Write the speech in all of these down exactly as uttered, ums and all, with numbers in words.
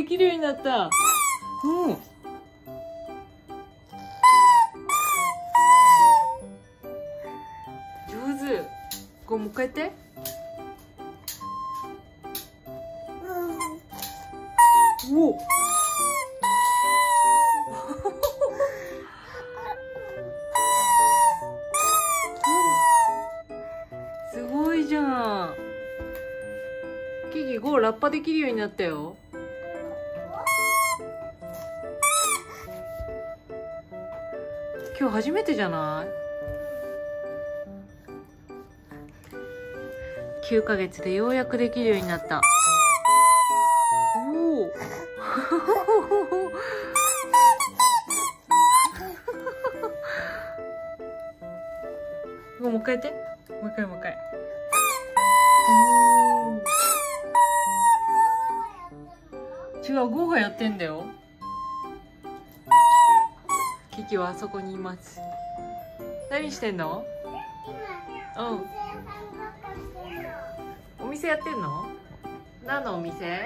できるようになった。うん。上手。こうもう一回やって。おお。すごいじゃん。キキゴーラッパできるようになったよ。今日初めてじゃない？きゅうかげつでようやくできるようになった。おお。もう一回やって。もう一回もう一回。違う、ゴーがやってんだよ。キキはあそこにいます。何してんの？うん。お店やってんの？何のお店？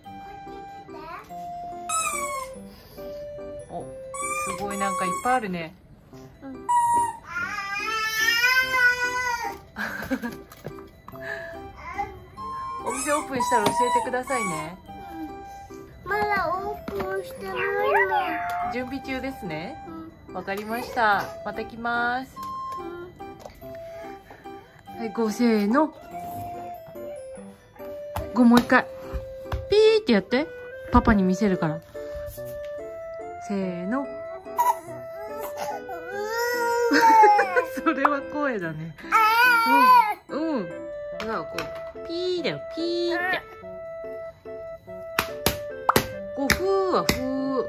お、すごいなんかいっぱいあるね。うん。お店オープンしたら教えてくださいね。 まだオープンしてないの。 準備中ですね。わかりました。また来ます。はい、ごせーの。ごもう一回。ピーってやって。パパに見せるから。せーの。それは声だね。うん。うん。だからこう、ピーだよ、ピーって。こう、ふーはふー。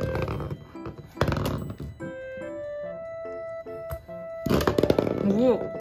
お。お。